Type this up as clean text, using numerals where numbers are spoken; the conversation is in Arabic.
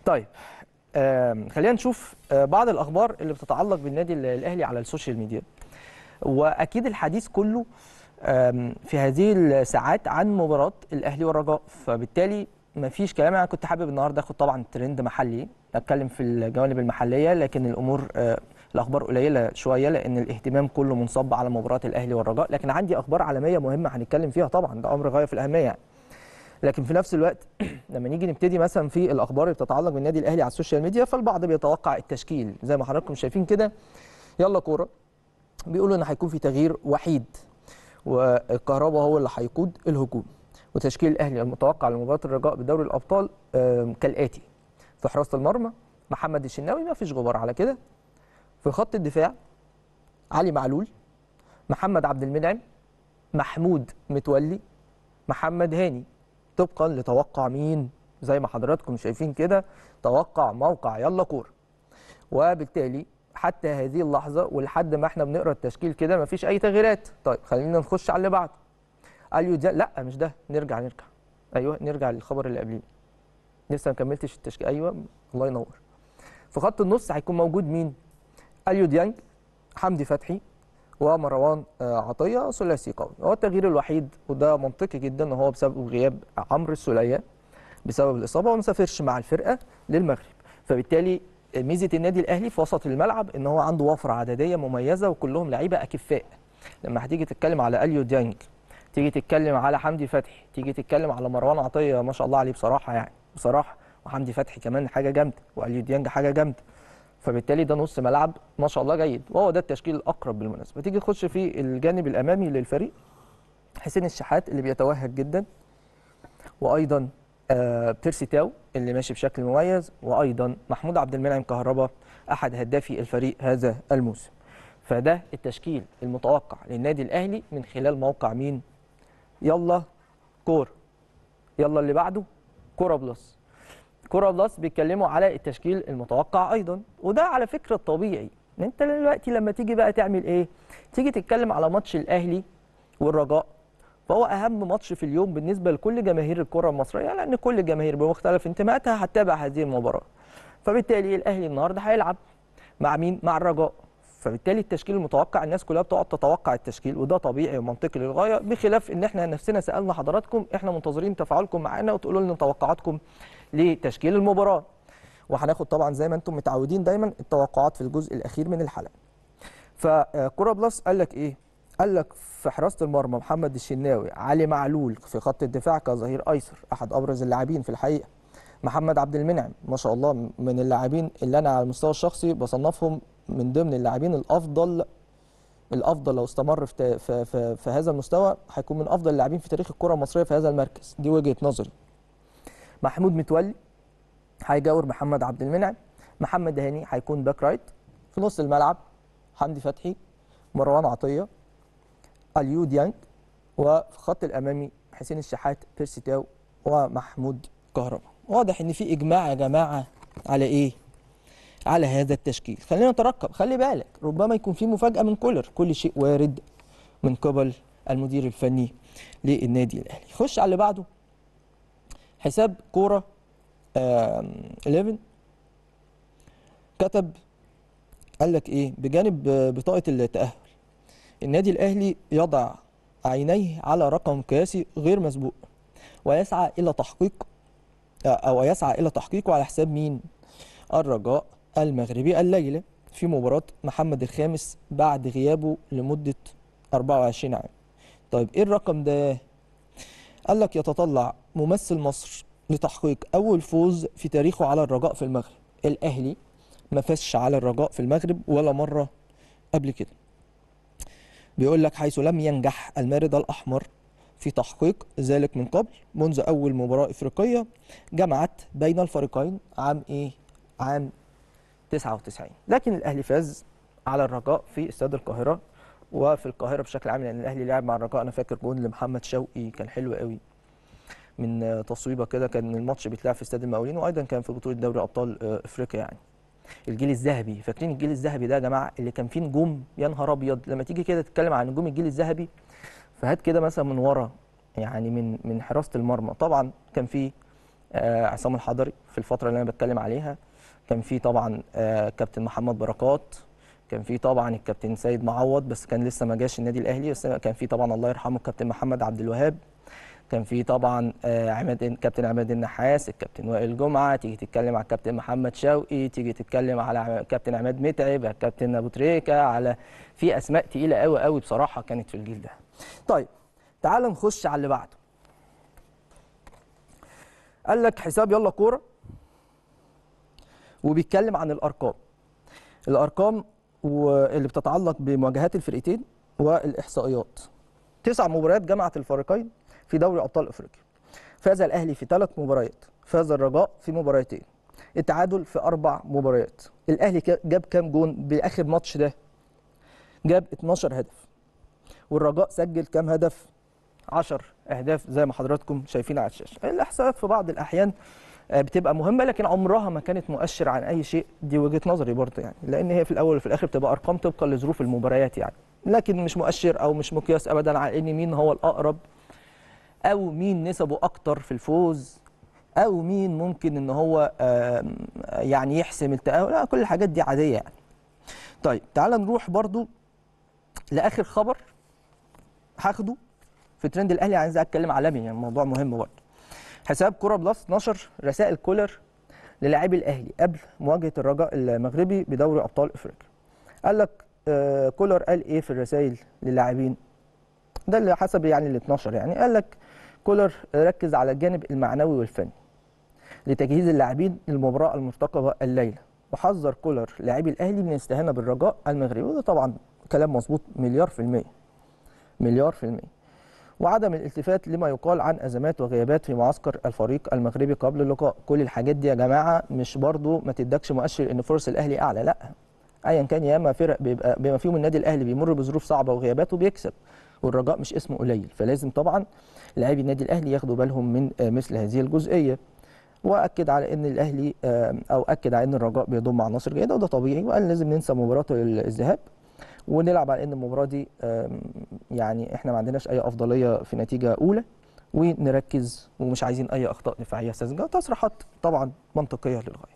طيب خلينا نشوف بعض الاخبار اللي بتتعلق بالنادي الاهلي على السوشيال ميديا. واكيد الحديث كله في هذه الساعات عن مباراه الاهلي والرجاء، فبالتالي ما فيش كلام. انا كنت حابب النهارده اخد طبعا ترند محلي، اتكلم في الجوانب المحليه، لكن الامور الاخبار قليله شويه لان الاهتمام كله منصب على مباراه الاهلي والرجاء. لكن عندي اخبار عالميه مهمه هنتكلم فيها طبعا، ده امر غايه في الاهميه يعني. لكن في نفس الوقت لما نيجي نبتدي مثلا في الاخبار اللي بتتعلق بالنادي الاهلي على السوشيال ميديا، فالبعض بيتوقع التشكيل زي ما حضراتكم شايفين كده. يلا كوره بيقولوا ان هيكون في تغيير وحيد والكهرباء هو اللي هيقود الهجوم. وتشكيل الاهلي المتوقع لمباراه الرجاء بدوري الابطال كالاتي: في حراسه المرمى محمد الشناوي، ما فيش غبار على كده. في خط الدفاع علي معلول، محمد عبد المنعم، محمود متولي، محمد هاني، طبقا لتوقع مين؟ زي ما حضراتكم شايفين كده، توقع موقع يلا كوره. وبالتالي حتى هذه اللحظه ولحد ما احنا بنقرا التشكيل كده مفيش اي تغييرات. طيب خلينا نخش على اللي بعده. اليو ديانج، لا مش ده، نرجع ايوه نرجع للخبر اللي قبليه، لسه ما كملتش التشكيل. ايوه الله ينور. في خط النص هيكون موجود مين؟ اليو ديانج، حمدي فتحي، ومروان عطيه، ثلاثي قوي. هو التغيير الوحيد وده منطقي جدا هو بسبب غياب عمرو السوليه بسبب الاصابه وما سافرش مع الفرقه للمغرب. فبالتالي ميزه النادي الاهلي في وسط الملعب ان هو عنده وفره عدديه مميزه وكلهم لعيبه اكفاء. لما هتيجي تتكلم على اليو ديانج، تيجي تتكلم على حمدي فتحي، تيجي تتكلم على مروان عطيه، ما شاء الله عليه بصراحه يعني بصراحه، وحمدي فتحي كمان حاجه جامده، واليو ديانج حاجه جامده. فبالتالي ده نص ملعب ما شاء الله جيد، وهو ده التشكيل الاقرب بالمناسبه. تيجي تخش في الجانب الامامي للفريق، حسين الشحات اللي بيتوهج جدا، وايضا بيرسي تاو اللي ماشي بشكل مميز، وايضا محمود عبد المنعم كهربا احد هدافي الفريق هذا الموسم. فده التشكيل المتوقع للنادي الاهلي من خلال موقع مين؟ يلا كوره. يلا اللي بعده كوره بلس. كوره بلس بيتكلموا على التشكيل المتوقع ايضا، وده على فكره الطبيعي ان انت دلوقتي لما تيجي بقى تعمل ايه؟ تيجي تتكلم على ماتش الاهلي والرجاء، فهو اهم ماتش في اليوم بالنسبه لكل جماهير الكره المصريه، لان كل الجماهير بمختلف انتماءاتها هتتابع هذه المباراه. فبالتالي الاهلي النهارده هيلعب مع مين؟ مع الرجاء. فبالتالي التشكيل المتوقع الناس كلها بتقعد تتوقع التشكيل، وده طبيعي ومنطقي للغايه، بخلاف ان احنا نفسنا سالنا حضراتكم، احنا منتظرين تفاعلكم معانا وتقولوا لنا توقعاتكم لتشكيل المباراه. وهناخد طبعا زي ما انتم متعودين دايما التوقعات في الجزء الاخير من الحلقه. فكوره بلس قال لك ايه؟ قال لك في حراسه المرمى محمد الشناوي، علي معلول في خط الدفاع كظهير ايسر، احد ابرز اللاعبين في الحقيقه. محمد عبد المنعم ما شاء الله من اللاعبين اللي انا على المستوى الشخصي بصنفهم من ضمن اللاعبين الافضل لو استمر في هذا المستوى هيكون من افضل اللاعبين في تاريخ الكره المصريه في هذا المركز، دي وجهه نظري. محمود متولي هيجاور محمد عبد المنعم. محمد هاني هيكون باك رايت. في نص الملعب حمدي فتحي، مروان عطيه، اليو ديانج، وفي الخط الامامي حسين الشحات، بيرسي تاو، ومحمود كهربا. واضح ان في اجماع يا جماعه على ايه؟ على هذا التشكيل. خلينا نترقب، خلي بالك ربما يكون في مفاجاه من كولر، كل شيء وارد من قبل المدير الفني للنادي الاهلي. خش على اللي بعده. حساب كوره 11 كتب قال لك ايه؟ بجانب بطاقه التاهل، النادي الاهلي يضع عينيه على رقم قياسي غير مسبوق ويسعى الى تحقيقه على حساب مين؟ الرجاء المغربي الليله في مباراه محمد الخامس بعد غيابه لمده 24 عام. طيب ايه الرقم ده؟ قال لك يتطلع ممثل مصر لتحقيق اول فوز في تاريخه على الرجاء في المغرب. الاهلي ما فازش على الرجاء في المغرب ولا مره قبل كده. بيقول لك حيث لم ينجح المارد الأحمر في تحقيق ذلك من قبل منذ أول مباراة إفريقية جمعت بين الفريقين عام إيه؟ عام 99. لكن الأهلي فاز على الرجاء في استاد القاهرة وفي القاهرة بشكل عام، لأن الأهلي لعب مع الرجاء. أنا فاكر جون لمحمد شوقي كان حلو قوي من تصويبة كده، كان الماتش بيتلعب في استاد المقاولين، وأيضا كان في بطولة دوري أبطال إفريقيا يعني. الجيل الذهبي، فاكرين الجيل الذهبي ده يا جماعه اللي كان فيه نجوم يا نهار ابيض؟ لما تيجي كده تتكلم عن نجوم الجيل الذهبي فهات كده مثلا من ورا، يعني من حراسه المرمى طبعا كان فيه عصام الحضري في الفتره اللي انا بتكلم عليها، كان في طبعا كابتن محمد بركات، كان في طبعا الكابتن سيد معوض بس كان لسه ما جاش النادي الاهلي، بس كان في طبعا الله يرحمه الكابتن محمد عبد الوهاب، كان في طبعا كابتن عماد النحاس، الكابتن وائل جمعه، تيجي تتكلم على الكابتن محمد شوقي، تيجي تتكلم على كابتن عماد متعب، الكابتن ابو تريكه، على في اسماء تقيله قوي قوي بصراحه كانت في الجيل ده. طيب تعال نخش على اللي بعده. قال لك حساب يلا كوره وبيتكلم عن الارقام واللي بتتعلق بمواجهات الفرقتين والاحصائيات. 9 مباريات جمعت الفريقين في دوري ابطال افريقيا. فاز الاهلي في 3 مباريات، فاز الرجاء في مباراتين، التعادل في 4 مباريات. الاهلي جاب كام جون باخر ماتش ده؟ جاب 12 هدف. والرجاء سجل كام هدف؟ 10 اهداف زي ما حضراتكم شايفين على الشاشه. الاحصائيات في بعض الاحيان بتبقى مهمه لكن عمرها ما كانت مؤشر عن اي شيء، دي وجهه نظري برضه يعني، لان هي في الاول وفي الاخر بتبقى ارقام طبقا لظروف المباريات يعني، لكن مش مؤشر او مش مقياس ابدا على ان مين هو الاقرب او مين نسبه اكتر في الفوز او مين ممكن ان هو يعني يحسم التاهل. لا، كل الحاجات دي عاديه يعني. طيب تعال نروح برضه لاخر خبر هاخده في ترند الاهلي، عايز اتكلم عالمي يعني، موضوع مهم برضه. حساب كوره بلس نشر رسائل كولر للاعبي الاهلي قبل مواجهه الرجاء المغربي بدوري ابطال افريقيا. قال لك كولر قال ايه في الرسائل للاعبين؟ ده اللي حسب يعني اللي اتنشر يعني. قال لك كولر ركز على الجانب المعنوي والفني لتجهيز اللاعبين للمباراه المرتقبه الليله، وحذر كولر لاعبي الاهلي من الاستهانه بالرجاء المغربي، وده طبعا كلام مظبوط مليار في المية، مليار في المية. وعدم الالتفات لما يقال عن ازمات وغيابات في معسكر الفريق المغربي قبل اللقاء. كل الحاجات دي يا جماعه مش برضو ما تدكش مؤشر ان فرص الاهلي اعلى، لا، ايا كان ياما فرق بيبقى بما فيهم النادي الاهلي بيمر بظروف صعبه وغيابات وبيكسب، والرجاء مش اسمه قليل، فلازم طبعا لاعبي النادي الاهلي ياخدوا بالهم من مثل هذه الجزئيه. واكد على ان الاهلي او اكد على ان الرجاء بيضم عناصر جيده وده طبيعي، وقال لازم ننسى مباراه الذهاب ونلعب على ان المباراه دي يعني احنا ما عندناش اي افضليه في نتيجه اولى، ونركز ومش عايزين اي اخطاء دفاعيه ساذجه. تصريحات طبعا منطقيه للغايه.